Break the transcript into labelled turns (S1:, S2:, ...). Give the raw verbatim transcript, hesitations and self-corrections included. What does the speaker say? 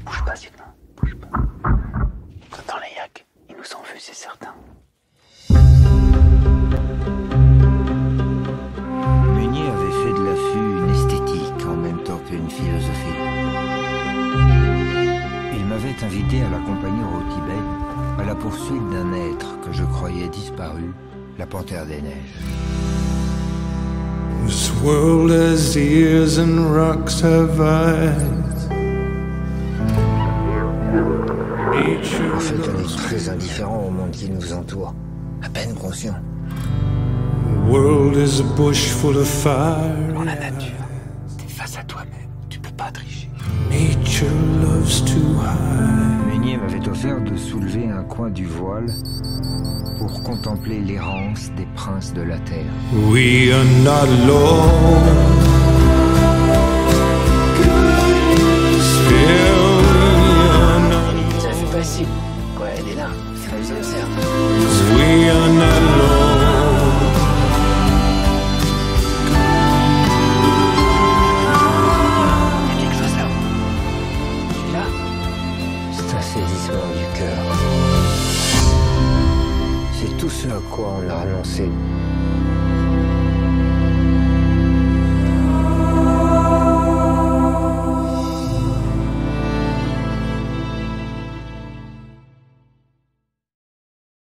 S1: Bouge pas, Sylvain, bouge pas. Dans les yaks, ils nous ont vus, c'est certain.
S2: Munier avait fait de l'affût une esthétique en même temps qu'une philosophie. Il m'avait invité à l'accompagner au Tibet à la poursuite d'un être que je croyais disparu, la panthère des neiges.
S3: This world has ears and rocks have eyes.
S2: En fait, on est très indifférent au monde qui nous entoure, à peine conscient.
S3: The world is a bush full of fire.
S1: Dans la nature, t'es face à toi-même, tu peux pas tricher.
S3: Nature loves to hide.
S2: Munier m'avait offert de soulever un coin du voile pour contempler l'errance des princes de la terre.
S3: We are not alone.
S1: Ça fait facile. Ouais, elle est là, elle nous observe.
S3: We are not alone.
S1: Il y a quelque chose là. Tu es là?
S2: C'est un saisissement du cœur. C'est tout ce à quoi on a renoncé